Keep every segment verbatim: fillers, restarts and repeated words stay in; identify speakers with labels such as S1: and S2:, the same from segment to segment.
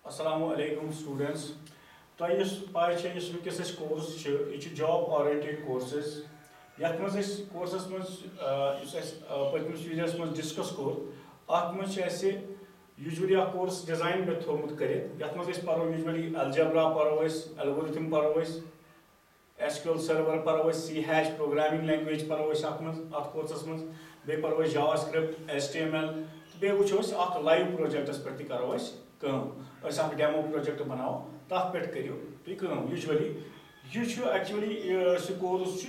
S1: Assalamu alaikum students. तो ये पाए छे इस विकस इस कोर्स छे ये जॉब ओरिएंटेड कोर्सेस यत मज इस कोर्सेस मज इस इस पत्मिस वीडियोस मज डिस्कस कोर अत मज ऐसे यूजुअली आ कोर्स डिजाइन में थोमुत करे यत मज इस परो यूजुअली अलजेब्रा परो इस एल्गोरिथम परो इस एसक्यूएल सर्वर परो इस सी हैश प्रोग्रामिंग लैंग्वेज परो इस अत मज अत कोर्सेस मज बे परो इस जावास्क्रिप्ट एचटीएमएल बे वुचो इस अक लाइव प्रोजेक्टस पर करो इस कम अस अक डेमो प्रोजेक्ट बनाओ तथ पे करो तुम कम यूजुअली यह एक्चुअली सह कोर्स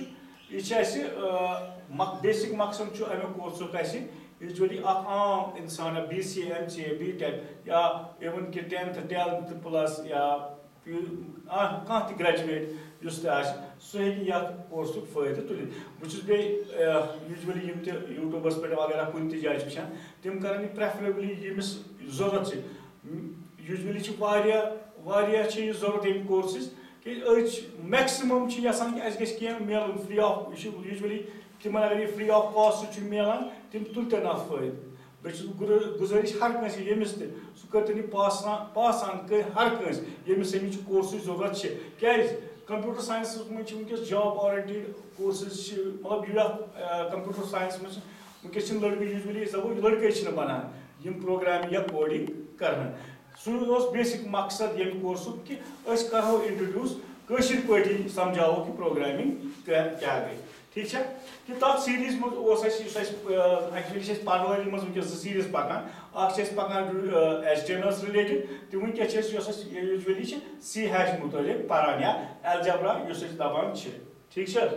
S1: यह बेसिक मकसद अमे कोर्स यूजुअली आम इंसान B C M C A B tech या इवन कि टेंथ ट्वेल्थ प्लस या कह ग्रेजुएट सह हे कोर्स फायदे तुल बे यूजुअली यूट्यूबस पे वगैरह कुन जाए वुचान तम कर प्रेफरेबली यमिस जरूरत यूजुअली वारिया जरूरत यम कोर्सेस कि मैक्सिमम यसान कि अस मिलन फ्री ऑफ यूजुअली तिम अगर फ्री ऑफ कॉस्ट मिलान तम तुल तन अत फायदे बे गुजारिश हर कंस यमिस सह कर पास पास हर कंस यमिस अमिच कोर्स जरूरत क्या कंप्यूटर साइंस वनकस जॉब ओरिएंटेड कोर्सेस मतलब कंप्यूटर साइंस में वनकस लड़के यूजुअली दपो लड़के बनान यम प्रोग्रामिंग या कोडिंग कर सह बेसिक मकसद यम कोर्स कि करो इंट्रोड्यूस कशिर पे समझाओ कि प्रोग्रामिंग क्या गई ठीक है कि तथ सीरीज मज एक्चुअली पढ़ाई मज वनकस सीरीज पकान पकान H T M L related तो वनकस यूजुअली सी हैश मुतलिक पढ़ान या एल्जेब्रा दपान ठीक है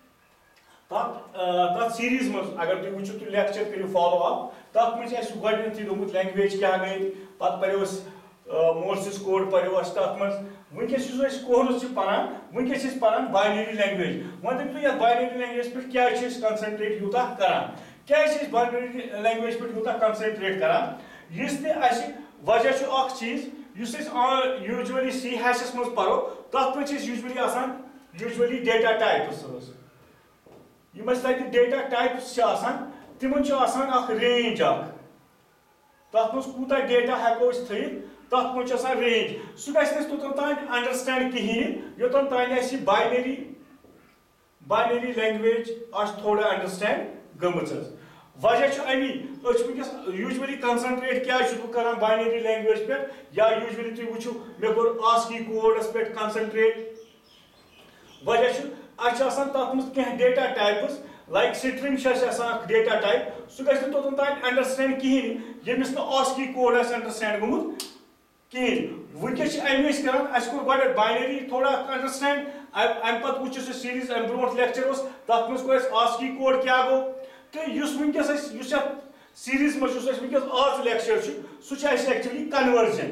S1: तथ सीरीज मज अगर तुम वो तो लेक्चर करो फॉलो अप तथ मज गोमुत दोमुत लैंग्वेज क्या गई पे पो मोर्सिस कोड पो तथ मज वनकस कोर्स पान वनकस पान बाइनरी लैंग्वेज वो तुम ये बाइनरी लैंग्वेज पे क्या कंसंट्रेट यूता करान क्या बाइनरी लैंग्वेज पे यूता कंसंट्रेट करान इस वजह चीज यूजुअली सी हैशस मज पो तथ पे यूजुअली आसान यूजुअली डेटा टाइप्स यम डेटा टाइप्स तिमन रेंज तथ मज कूत डेटा हेको थी तथ मज रेंज सह गोतन तान अंडरस्टैंड कहें योतन तान बाइनरी बाइनरी लैंग्वेज थोड़ा अंडरस्टैंड गमच वजह अमी वनकस यूजुअली कंसंट्रेट क्या कर बाइनरी लैंग्वेज पे या यूजुअली तुम वो मे कोर आस्की कोडस पे कंसंट्रेट वजह तथ मज कह data types like string data type सह गोतन तान अंडरस्टैंड कहें यमिस आस्की कोड अंडरस्टैंड गमुत कहें वनकस कर गोड बाइनरी थोड़ा अंडरस्टैंड अम पे वो सीरीज अम ब्रो लेक्चर तथ मज को आस्की कोड क्या गो तो वनकस सीरीज मज वनकस आज लेक्चर सह एक्चुअली कन्वर्जन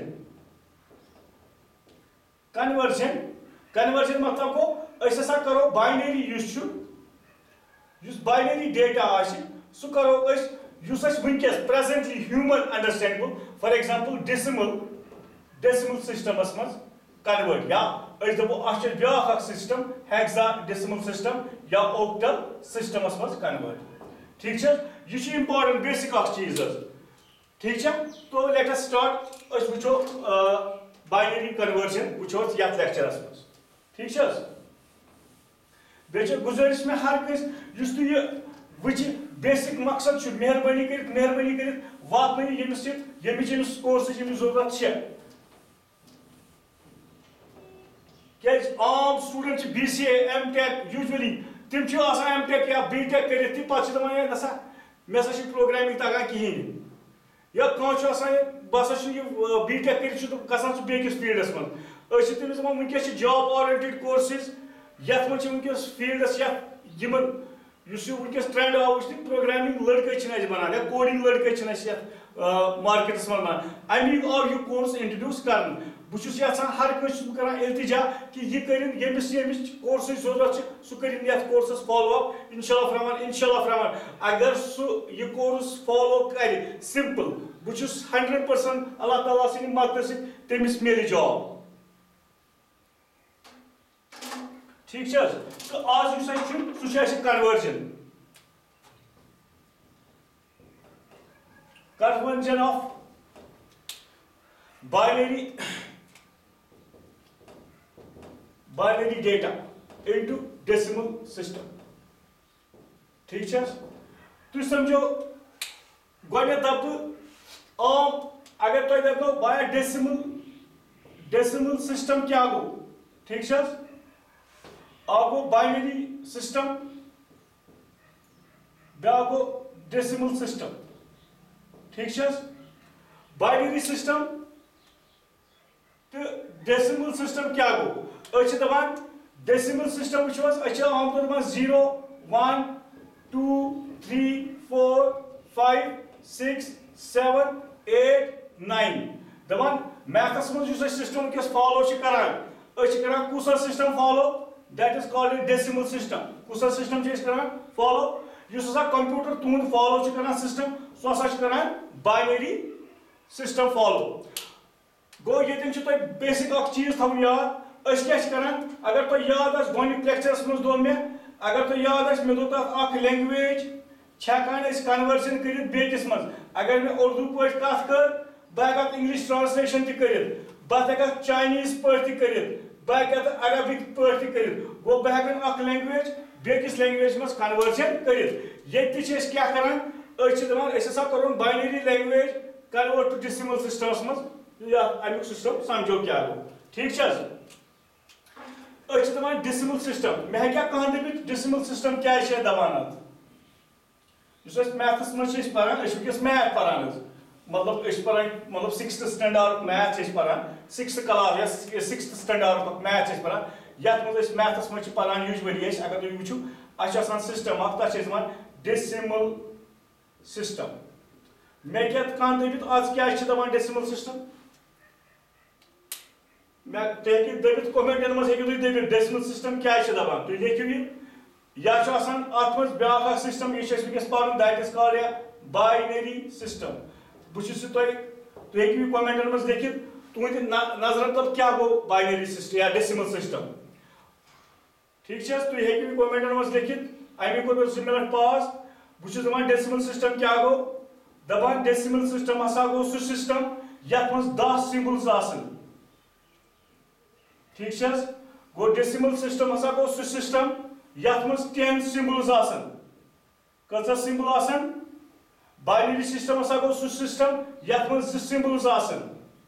S1: कन्वर्जन कन्वर्जन मतलब गो अस करो बाइनरी बाइनरी डेटा सह करो वनकस presently human understandable for example decimal decimal systems मज कन्वर्ट या दपो ब्या सिस्टम हेक्साडेसिमल सिस्टम या ओक्टल सिस्टमस मज कन्वर्ट ठीक है यह इंपॉर्टेंट बेसिक चीज ठीक है तो लेट अस स्टार्ट वो बाइनरी कन्वर्जन वो ये लेक्चरस मज ठीक है बे गुजारिश में हर कस तुह वो बेसिक मकसद मेहरबानी कर मेहरबानी कर वात यमिस यमिस कोर्स जरूरत क्या आम student B C M tech usually तम एम टेक या बी टेक कर पे नसा मे सा प्रोग्रामिंग तगान कहें या कह बस बी टेक कर गसान बेकिस फील्डस मज तमिस वनकस जॉब ओरिएंटेड कोर्सेज ये वनकस फील्डस वनकस ट्रेंड आव प्रोग्रामिंग लड़के बनान या कोडिंग लड़के मार्केटस मज बनान अमी आव यह कोर्स इंट्रोड्यूस कर बहुत हर कस कर इल्तिजा कि यह कर यमिस यमिस कोर्स जरूरत सह कर कोर्स फॉलो अप इंशाल्लाह रहमान इंशाल्लाह रहमान अगर सह यह कोर्स फॉलो कर सिंपल बहुत हंड्रेड परसेंट अल्लाह ताला सद मदद सह तमिस मिल जॉब ठीक है तो आज सह conversion conversion of binary binary data into decimal system. ठीक है? तुम समझो गोने तब आम अगर तो देखो बाय डेसिमल डेसिमल सिस्टम क्या गो ठीक है? आगो बाइनरी सिस्टम ब्यागो डेसिमल सिस्टम ठीक है? बाइनरी सिस्टम तो डेसिमल सिस्टम क्या गो अच्छे दबान डेसिमल सिस्टम which was अच्छे आम तौर पर zero one two three four five six seven eight nine दबान मैथ्स में जो सिस्टम के फॉलो छ करान अच्छे करान कुछ system follow that is called a decimal system कुछ सिस्टम छ करान फॉलो युस सा कंप्यूटर तुन फॉलो छ करान सिस्टम सो सा छ करान बाइनरी सिस्टम फॉलो गो ये तो बेसिक अख चीज थवन याद अस क्या करान अगर तो याद आस गोनिक लेक्चरस में दो में अगर तो याद आस मे दो अख लैंग्वेज छकान अस कन्वर्जन करित बेकिस मज अगर मैं उर्दू पठ कथ कर बह इंग्लिश ट्रांसलेशन त करित बह चाइनीज पठ त करित बह अरबिक पठ त करित गो बह अख लैंग्वेज बेकिस लैंग्वेज मज कन्वर्जन करित ये क्या करान अस दपान अस हसा करो binary language convert to decimal systems मज या अमुक सिस्टम समझो क्या गो ठीक है? अस दपान डेसिमल सिस्टम मे क्या कह दपित डेसिमल सिस्टम क्या है दपान अत मैथस मज पान वस मैथ पान मतलब पान मतलब सिक्स्थ स्टैंडर्ड मैथ पान सिक्स्थ क्लास या सिक्स्थ स्टैंडर्ड मैथ पान ये मज मैथस मज पान यूजुअली अगर तुम वो अच्छा सिस्टम तथा डेसिमल सिस्टम मे क्या कह दपित आज क्या दपान डेसिमल सिस्टम मैं दबित कमेंटन मज हे डेसिमल सिस्टम क्या दपान तुम लिखियो या अत मज ब्या सिस्टम ये पान that is called a binary system बहुत तुम हे कमेंटन मज लिखित तुंद नजर तब क्या गो बाइनरी सिस्टम या डेसिमल सिस्टम ठीक है? तुम हे कमेंटन मज लिखित अमी कोर जि मिनट पास बहुत दपान डेसिमल सिस्टम क्या गो दपान डेसिमल सिस्टम हसा गो सह सिस्टम यथ मज दह सिंबल्स आसन ठीक है? गो डेसिमल सिस्टम हसा गो सह सिस्टम यथ मज टेन सिंबल्स आसन कत सिंबल आसन बाइनरी सिस्टम हसा गो सह सिस्टम यथ मज ज सिंबल्स आसन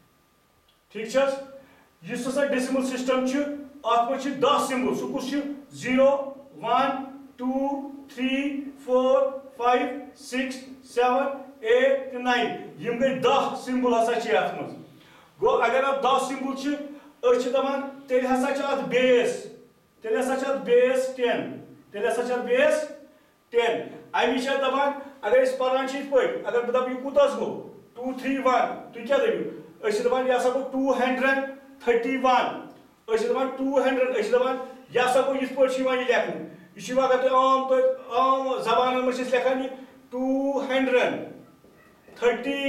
S1: ठीक है? इस हसा डेसिमल सिस्टम छ अत मज दह सिंबल सह कुछ zero one two three four five six seven eight nine यम गई दह सिंबल हसा मज गो अगर अब दह सिंबल दपान तेल हसा बेस तेल हसा बेस टेन तेल हसा बेस टेन अमी दपान अगर पान पे अगर बह दप यह कूत गो टू थ्री वन तुम क्या दपो दपान यह गो टू हंड्रेड थर्टी वन दपान टू हंड्रेड दपान यह गो ये लेखन यह अगर तुम आम तो आम जबान मज लेखान टू हंड्रेड थर्टी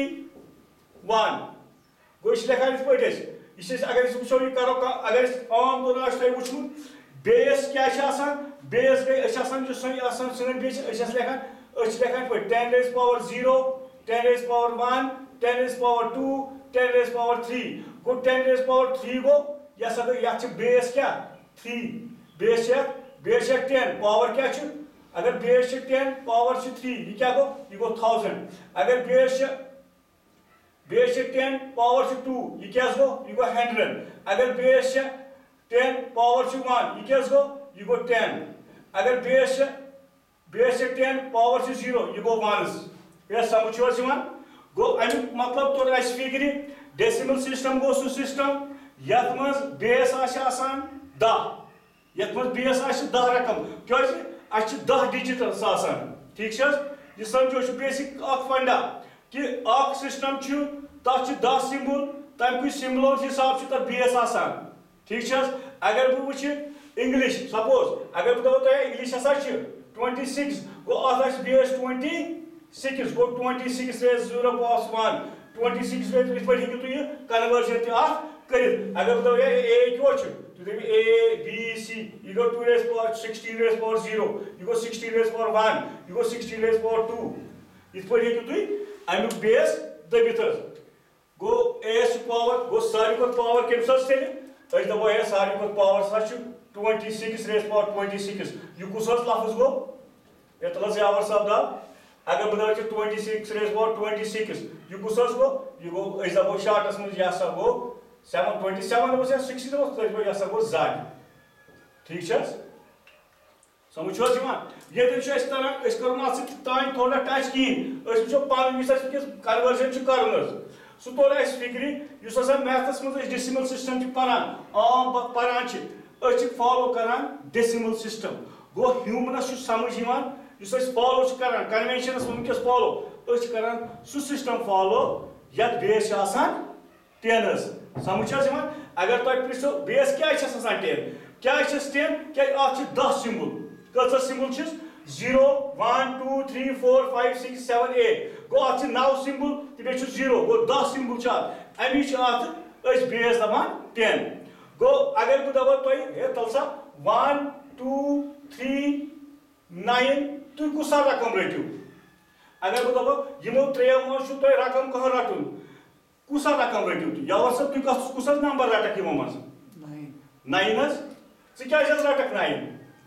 S1: वन गो यह लेखान पे अगर वो यह करो अगर आम तौर तुम वो बेस क्या बेस गई जो सन बेस लेखान लेखान पे ten raise power zero ten raise power one ten raise power two ten raise power three गो टेन रेज पावर थ्री गो यह सा गई ये बेस क्या three base base ten power क्या अगर बेस टेन पावर थ्री यह क्या गो यह गो थाउजेंड अगर base base ten power two यह क्या गो यह गो हंड्रेड अगर बेस टेन पावर वन यह क्या गो यह गो टेन अगर base base ten power zero यह गो वन्स यह समझ गो अमुक मतलब तोर अस फिक्र डेसिमल सिस्टम गो सह सिस्टम यथ मज बेस आसान दह यथ मज बेस आ दह रकम क्या अस दह डिजिटल्स आसान ठीक है? यह समझो बेसिक फंडा कि अख सिस्टम तथ दह सिंबल तम कुछ सिंबलों हिसाब तथ बेस आसान ठीक है? अगर बह वो इंग्लिश सपोज अगर बह दो इंग्लिश हसा ट्वेंटी सिक्स गो अत बेस ट्वेंटी सिक्स गो ट्वेंटी सिक्स रेज जीरो पास वन ट्वेंटी सिक्स रेज इत पे तुम कन्वर्जन कर अगर बह ए क्यों तुम ए बी सी यह गो two raise power sixteen raise power zero यह गो सिक्सटीन रेज पावर वन यह गो सिक्सटीन रेज पावर टू इत पे तुम अमुक बेस दबित गो एस पावर गो सारी को पावर केम सस तेल अज दबो है सारी को पावर सा छुट्वेंटी six raise power twenty six यह कुछ लफ्ज गो ये तल यावर साहब दा अगर बह दप twenty six raise power twenty six यह कुछ गो यह गो अज दबो शार्टस मज यह सा गो सेवन ट्वेंटी सेवन दबो सिक्स दबो यह सा गो जाड ठीक है समझ ये तरह कर तान थोड़ा टच कहें वो पान कन्वर्जन कर सह तोर अस फिक्री मैथस मज डेसिमल सिस्टम पान आम पान फॉलो कर डेसिमल सिस्टम गो ह्यूमनस समझ फॉलो कर कन्वेंशनस वनकस फॉलो कर सह सिस्टम फॉलो ये बेस टेनस समझ अगर तुम पृछो बेस क्या टेन क्या टेन क्या दह सिंबल कत symbol zero one two three four five six seven eight गो अ नौ सिंबल तो जीरो गो दह सिंबल अमी बेस दपान टेन गो अगर बह दप तुम तल सा वन टू थ्री नाइन तुम कुछ रकम रटू अगर बह दप यमो त्रो मज तुम रकम कह रटन कुछ रकम रटू तुम यवर सब तुम कुछ नंबर रटक यमो मज नाइन क्या रटक नाइन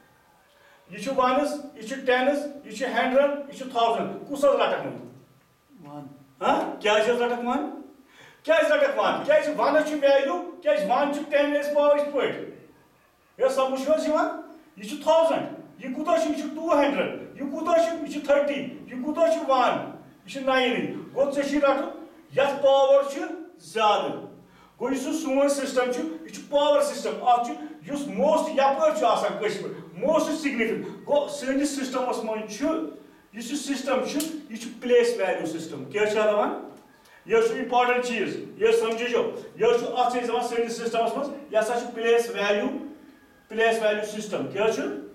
S1: यह वनस यह टेनस यह हंड्रेड यह थाउजेंड कुछ रटक वन हाँ क्या रटक वन क्या रटक वन क्या वन वैल्यू क्या वन टेन रेज पावर इथ पे समझ यह थाउजेंड यह कूत यह टू हंड्रेड यह कूत यह थर्टी यह कूत वन यह नाइन गो ऐ रटन ये पावर ज्यादा गो यह सोन सिस्टम यह पावर सिस्टम अस मोस्ट यपर मोस्ट सिग्निफिकेंट गो सैनिस सिस्टमस मज सिस्टम यह प्लेस वैल्यू सिस्टम क्या दपान यह इंपॉर्टेंट चीज यह समझो यह दपान सैनिस सिस्टमस मज यह place value place value system क्या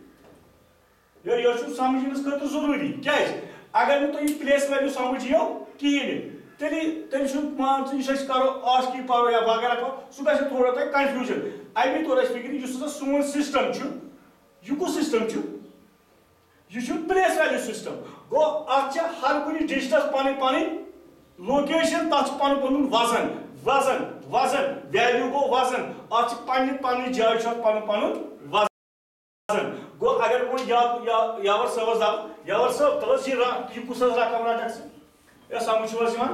S1: यह समझ खत जरूरी क्या अगर तुम यह प्लेस वैल्यू समझ यो कहें तेल तेल मान यह करो आज की पो या वगैरह करो सह गो थोड़ा तुम कन्फ्यूजन अमी तोर फिक्र सोन सिस्टम यह कुछ सिस्टम यह प्लेस वैल्यू सिस्टम गो अ हर कुछ डिजिटस पन पन लोकेशन तथ पन पन वजन वजन वजन वैल्यू गो वजन अ पन्न पन्न जाय पन पन वजन गो अगर वो यावर सबस दप यावर सब तल यह कुछ रकम रटक यह समझ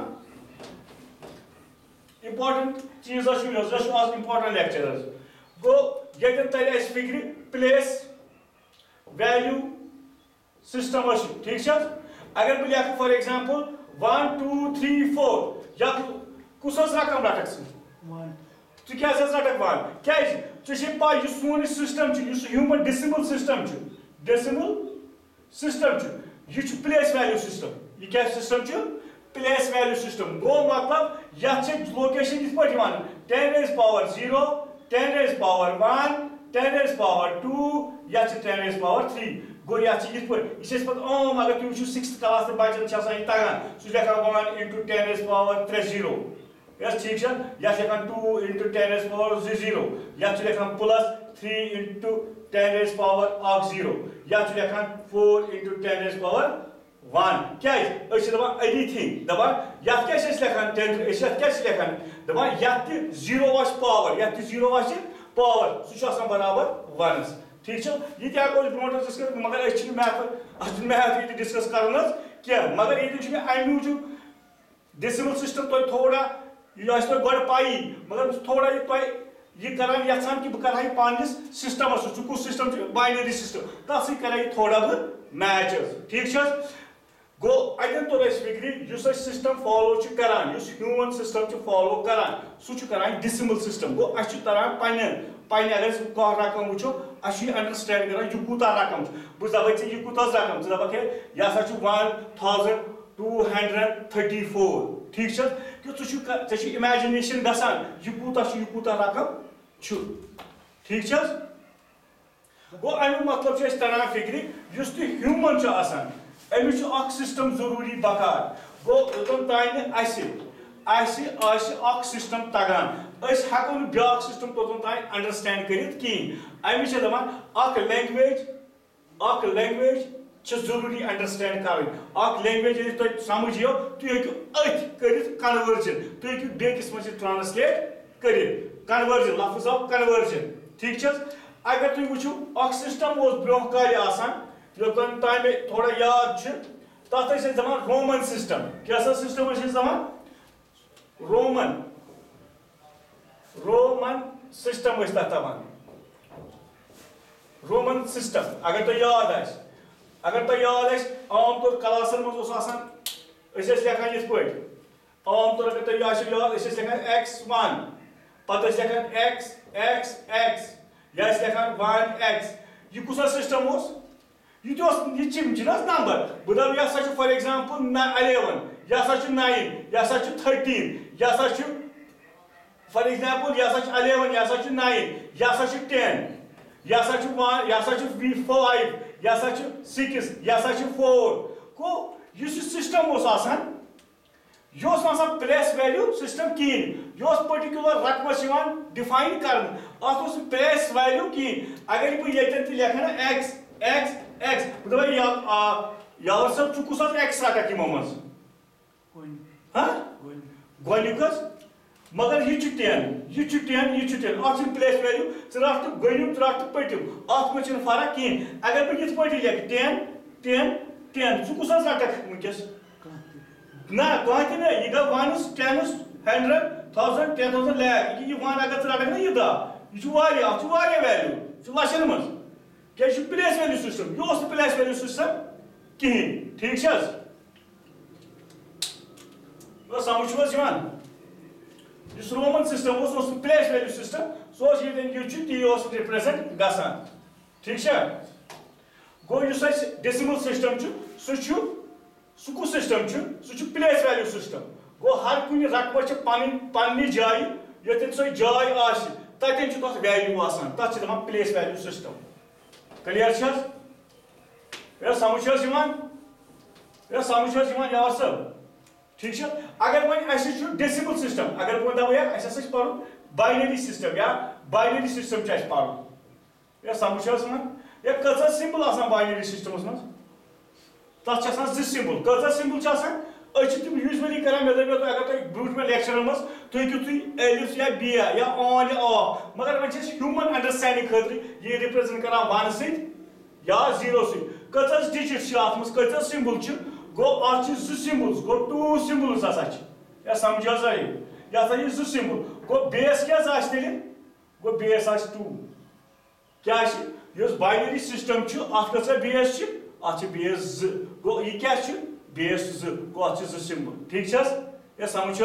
S1: इंपॉर्टेंट चीज आज इंपॉर्टेंट लेक्चर गो ये तर फिक्र प्लेस वैल्यू सिस्टम ठीक है अगर बह लिख for example one two three four या कुछ रकम रटक क्या रटक वन क्या पा सोन system human decimal system decimal system यह प्लेस वैल्यू सिस्टम यह क्या सिस्टम प्लेस वैल्यू सिस्टम गो मतलब ये लोकेशन इथ पे ten raise power zero ten raise power one ten raise power two या टेन रेज पावर थ्री गो ये इथ पे यह ओम अगर तुम सिक्स क्लास बचन तगान सह लेखान one into ten raise power three zero yes ठीक है यह लेखान two into ten raise power जी जीरो यह लेखान plus three into ten raise power अख जीरो यह लेखान four into ten raise power one क्या दपान एनीथिंग दपान ये लेखान टेन क्या लेखान दपान ये जीरो वह पावर ये जीरो वह पावर सह बराबर वनस ठीक है ये हको ब्रो डिस्कस मगर मैथ मैथ ये डिस्कस कर क्या मगर ये अमे मूजूब डेसिमल सिस्टम तुम थोड़ा यह गो पाई मगर थोड़ा यह कर यहां कि बह कर पानिस सिस्टमस कुछ सिस्टम बाइनरी सिस्टम तथ सह थोड़ा बह मैच ठीक है गो अतन तोर फिक्र सिस्टम फॉलो कर ह्यूमन सिस्टम फॉलो कर सह कर डेसिमल सिस्टम गो अ तरान पन पन अगर कह रकम वो अंडरस्टैंड कर यह कूत रकम बस दप यह कूत रकम ज दप यह one thousand two hundred thirty four ठीक है कि चे इमेजिनेशन गसान यह कूत यह कूत रकम ठीक है गो अमु मतलब तरान फिक्र ह्यूमन अमिच सिस्टम जरूरी बकार गो योतन तान सिस्टम तगान हको ब्या सिस्टम तोतन तान अंडरस्टैंड कर कहें अमिच दपान लैंग्वेज लैंग्वेज जरूरी अंडरस्टैंड कर लैंग्वेज तुम समझ यो तुम हेकु अथ कर कन्वर्जन तुम हेकु बेकिस मज ट्रांसलेट कर कन्वर्जन लफ्ज ऑफ कन्वर्जन ठीक छस अगर तुम वुचु अख सिस्टम ओस ब्रोह काल आसान योतन तामे थोड़ा याद छ तथ ٲسۍ दपान रोमन सिस्टम क्या सिस्टम ٲسۍ दपान रोमन रोमन सिस्टम ٲسۍ तथ दपान रोमन सिस्टम अगर तुम याद आस अगर तुम याद आस आम तौर क्लासन मज ओस आसान अस ٲسۍ लेखन यिथ पٲटि आम तौर अगर तुम आसो याद अस ٲسۍ लेखन एक्स वन पत्त ٲسۍ लेखन एक्स एक्स एक्स या ٲسۍ लेखन वन एक्स यह कुसा सिस्टम ओस यह यह चिमचन नंबर बह दप यह फॉर एग्जाम्पल अलेवन यह नाइन यह थर्टीन यह फॉर एग्जाम्पल यह अलेवन यह नाइन यह टेन यह वन यह फाइव यह सिक्स यह फोर गो इस सिस्टम आसान यह प्लेस वैल्यू सिस्टम कहें यह पर्टिकुलर रकमस डिफाइन कर अत प्लेस वैल्यू कहें अगर बह ये लेखा एक्स एक्स एक्स बह यावर सब चु कुस एक्स रटक यमो मज गोनुक मगर यह टेन यह टेन यह टेन अत प्लेस वैल्यू रट गोनुक रट पटिम अत मे फर्क कहें अगर बह ये पे लेख टेन टेन टेन चु कुस रटक वनकस ना कह ना यह गो ones tens hundred thousand ten thousand lakh यह वन अगर रटक ना यह दह यह वैल्यू यह लशन मज क्या प्लेस वैल्यू सिस्टम यह प्लेस वैल्यू सिस्टम कहें ठीक समझ इस रोमन सिस्टम उस प्लेस वैल्यू सिस्टम सो टी रिप्रेजेंट गसान ठीक गो डेसिमल सिस्टम सह सह सिस्टम सह प्लेस वैल्यू सिस्टम गो हर कुछ रकम पन पन्नी जाय ये सो जाय तथन तथ वैल्यू आसान तथ दपान प्लेस वैल्यू सिस्टम क्लियर यह समझ यह समझ यार सब ठीक अगर वो डेसिमल सिस्टम अगर वो दपा पढ़ बाइनरी सिस्टम या बाइनरी सिस्टम पढ़ यह समझ यह कह सिंबल बाइनरी सिस्टमस मज तथा जो सिंबल कह सिंबल तम यूजली कर मे दपो अगर तुम ब्रूट में लेक्चर मज तुम हेकू तुम एलिफ या बे या ऑन या ऑफ मगर वो ह्यूमन अंडरस्टैंडिंग खतर ये रिप्रेजेंट कर वन सत या जीरो सत कच डिजिट अत कच सिंबल गो अत जो सिंबल्स गो टू सिंबल्स हसा यह समझ यह जो सिंबल गो बेस क्या तेल गो बेस आ टू क्या बाइनरी सिस्टम अत कह बेस अत बेस जो गो यह क्या बेस जो गो अत जो सिंबल ठीक यह समझ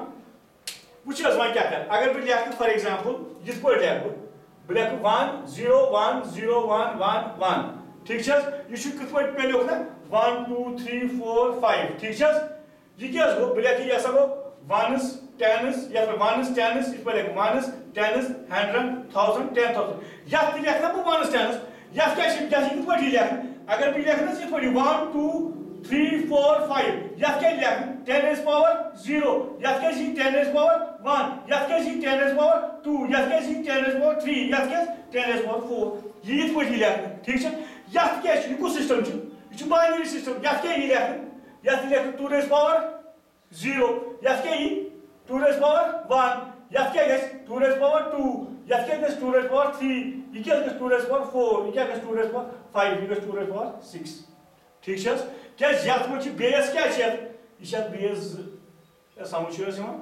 S1: वो वो क्या कर अगर बह लेख फॉर एग्जाम्पल ये पे लेख बह लेख one zero one zero one one one ठीक यह कथ पे लिख ना one two three four five ठीक यह क्या गो बह लेख यह गो वनस टेनस या वनस टेनस इस पे लेख ones tens hundred thousand ten thousand यह लेखना बह वनस टेनस यह क्या कथ पे लेख अगर बह लेख ना पे one two three four five यह क्या लेख टेन इज पावर जीरो यह क्या टेन इज पावर वन यह क्या टेन इज पावर टू यह क्या टेन इज पावर थ्री यह क्या टेन इज पावर फोर यह पे लेख ठीक यह क्या यह सिस्टम यह बाइनरी सिस्टम यह क्या लेख यह लेख टू इज पावर जीरो यह क्या टू इज पावर वन यह क्या गस टू इज पावर टू यह क्या गस टू इज पावर थ्री यह क्या गस टू इज पावर फोर यह क्या गस टू इज पावर फाइव यह गस टू इज पावर सिक्स ठीक क्या यथ मे बेस क्या यह बेस यह समझ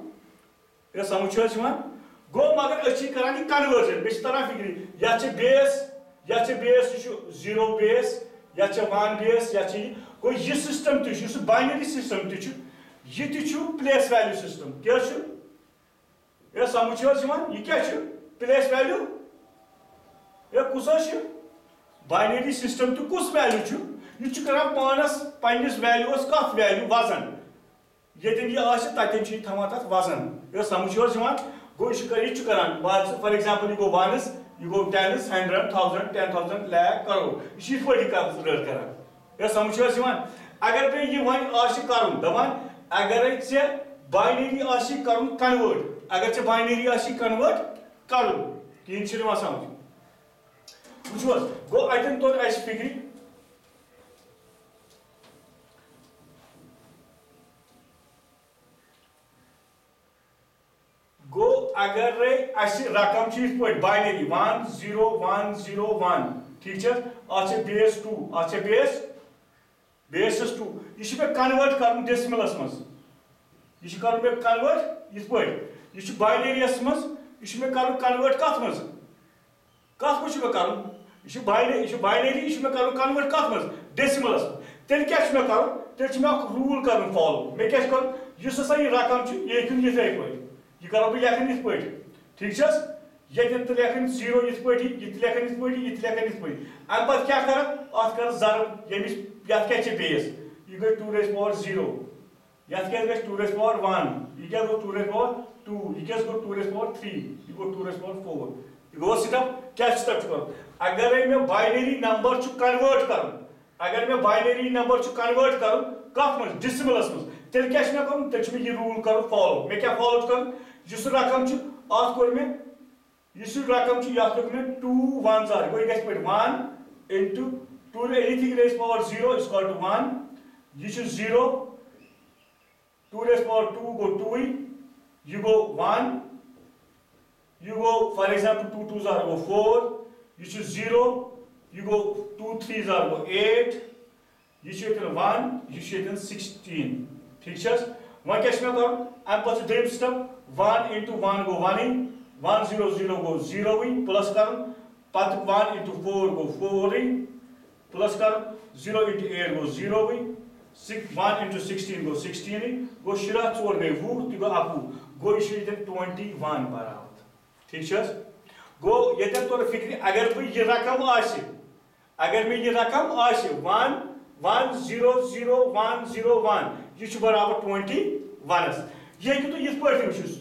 S1: यह समझ गो मगर अच्छी करान यह कन्वर्जन मे तरह फिक्री यह बेस यह बेस जीरो बेस यह वन बेस यह गो यह सिस्टम तुम बाइनरी सिस्टम तुम प्लेस वैल्यू सिस्टम क्या यह समझ यह क्या प्लेस वैल्यू यह कुस बाइनरी सिस्टम तो कुस वैल्यू यह कर पानस पन्निस वैल्यूस कत वैल्यू वजन ये तथन थवान तथ वजन यह समझ गो यह कर फॉर एग्जाम्पल यह गो वनस यह गो tens hundred thousand ten thousand lakh crore यह पे कर यह समझ अगर पे यह वन कर दपान अगर ऐ बाइनरी कर कन्वर्ट अगर ऐ बाइनरी कन्वर्ट कर कहें समझ वो गो अतन तोर फिक्री अगर रकम binary one zero one zero one ठीक है बेस टू अ बेस बेस टू यह कन्वर्ट कर डेसिमलस मज यह कर कन्वर्ट इस यह बाइनरियस मज यह कर कन्वर्ट कत मज कत मज कर यह बाइनरी यह कर कन्वर्ट कत मज डेसिमलस तेल क्या कर तेल रूल कर फॉलो मे क्या कर यह रकम यह इथे पे यह करो बह लेखन इत पे ठीक ये तो लेखन जीरो इत पे यह लेखन इत पे यह लेखन इत पे अम पे क्या कर अत कर जरब यमिस यह क्या बेस यह गई टू रेज पावर जीरो यह क्या गई टू रेज पावर वन यह क्या गो टू रेज पावर टू यह क्या गो टू रेज पावर थ्री यह गो टू रेज पावर फोर यह गो स्टेप क्या स्टेप कर अगर मैं बाइनरी नंबर कन्वर्ट कर अगर मैं बाइनरी नंबर कन्वर्ट कर कत मज डिसिमलस मज तेल क्या कर तेल यह रूल कर फॉलो मे क्या फॉलो कर इस रकम अत कोर मे इस रकम ये टू वन जार गो यह पे one into two anything raise power zero is equal to one यह zero two raise power two गो टू यह गो वन यह गो फॉर एग्जाम्पल टू टू जार गो फोर यह जीरो यह गो टू थ्री जार गो एट यह वन यह सिक्सटीन ठीक है वह क्या कर अम पे दोम स्टेप वन इंटू वन गो वन वन जीरो जीरो गो जीरो प्लस कर पत वन इंटू फोर गो फोर प्लस कर जीरो इंटू एट गो जीरो वन इंटू सिक्सटीन गो सिक्सटीन गो शुरा चोर गई वह तह गो अकु गो यह ट्वेंटी वन बराबर ठीक है गो ये तोर फिक्र अगर बह यह रकम अगर मे यह रकम one one zero zero one zero one यह बराबर ट्वेंटी वनस ये तो ये पे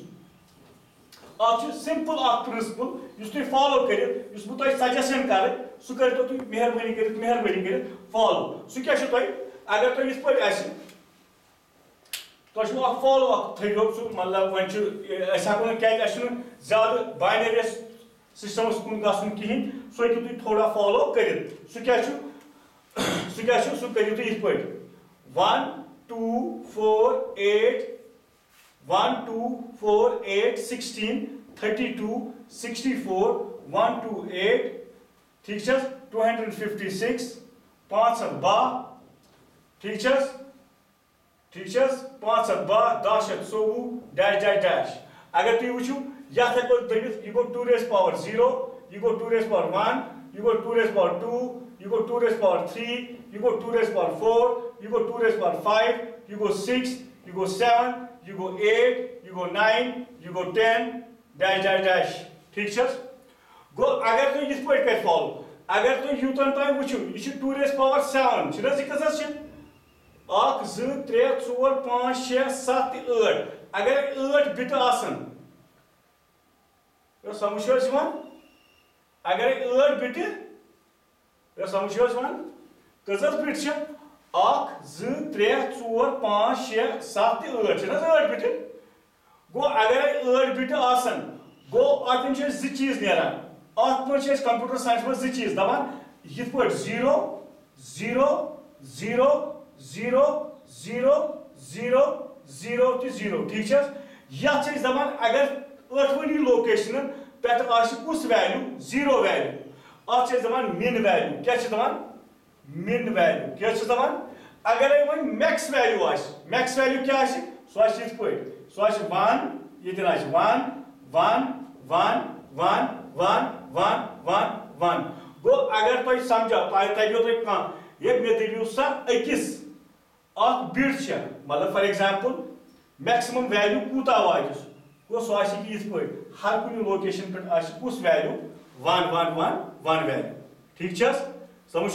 S1: अब सिंपल प्रिंसिपल तुम फॉलो कर बह सजेशन कर सह कर तुम मेहरबानी कर मेहरबानी कर फॉलो सह क्या अगर तुम ये पे तुम फॉलो थो सह मतलब वो क्या ज्यादा बाइनरियस सिस्टमस कुन गन कहें सह हेकू तुम थोड़ा फॉलो कर सह क्या सह क्या सह करू तुम ये one two four eight one two four eight sixteen thirty two sixty four one two eight ठीक है टू हंड्रेड फिफ्टी सिक्स पाँच हथ बह ठीक है ठीक है पाँच हथ बह दह शत चौवह डैश डैश डैश अगर तुम वो ये हेको दबित यह गो टू रेज पावर जीरो यह गो टू रेज पावर वन यह गो टू रेज पावर टू यह गो टू रेज पावर थ्री यह गो टू रेज पावर फोर यह गो टू रेज पावर फाइव यह गो सिक्स यह गो seven you go eight, you go nine, you go ten, dash dash dash ठीक है गो अगर तुम इस पे कर फॉलो अगर तुम यूतन ताम वुचु यह टू रेज पावर सेवन छ यह कस एक जो त्रे चोर पाँच छः सत आठ अगर आठ बिट आसन समझ अगर आठ बिट समझ कस बिट अख जो त्रे चोर पाँच छः सत आठ आठ बिट गो अगर आठ बिट आसन गो अतन जी चीज नान अत पे कंप्यूटर साइंस में जी चीज दपान ये पे zero zero zero zero zero zero zero तो जीरो ठीक है ये दपान अगर आठवनी लोकेशन पे कुछ वैल्यू जीरो वैल्यू अत दपान मिन वैल्यू क्या दपान मिन वैल्यू क्या दपान अगर वो मैक्स वैल्यू मैक्स वैल्यू क्या सह पे सह वन ये one one one one one one one one गो अगर तुम समझो तगो तुम कह ये मे दपू सा अकिस बिट मतलब फॉर एग्जाम्पल मैक्सिमम वैल्यू कूता वात गो सह ये पे हर कुछ लोकेशन पे कुछ value one one one one value ठीक है समझ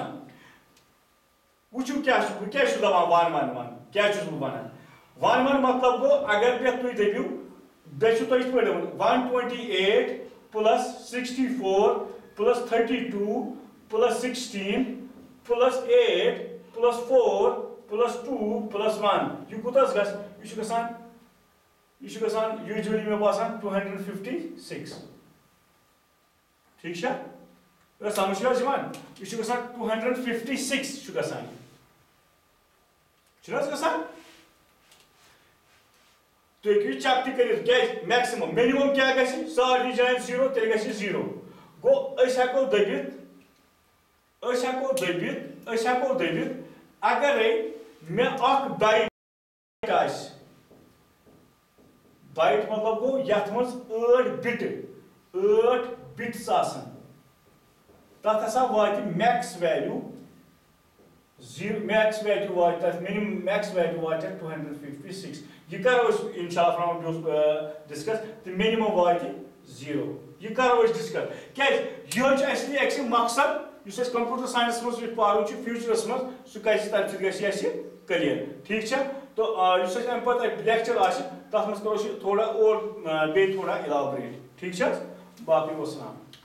S1: वो क्या क्या दपान वन वन वन क्या वन वन वन मतलब गो अगर पे तुम दपू बे one twenty eight plus sixty four plus thirty two plus sixteen plus eight plus four plus two plus one यह कूत गसान यूजुअली मे बासान टू हंड्रेड फिफ्टी सिक्स ठीक है समझ यह गसान टू हंड्रेड फिफ्टी सिक्स गसान तुम हेकु चेक तक करित क्या मैक्सिमम मिनिमम क्या गसी सारी जान जीरो तेल गसी जीरो गो अस हेको दबित अस हेको दबित अस हेको दबित अगर मे अख बाइट आस बाइट मतलब गो यथ मज आठ बिट आठ बिट्स आसन तथ हसा वात max value zero max value वात तथ मिनिमम मैक्स वैल्यू वात टू हंड्रेड फिफ्टी सिक्स यह करो इंशाअल्लाह डिस्कस तो मिनिमम वात जीरो यह करो डिस्कस क्या यह मकसद कंप्यूटर साइंस मज पार फ्यूचरस मज सह कह क्लियर ठीक है तो अम पे लेक्चर तथ मज करो थोड़ा और बे थोड़ा इलाबरेट ठीक है बाकी वसलाम।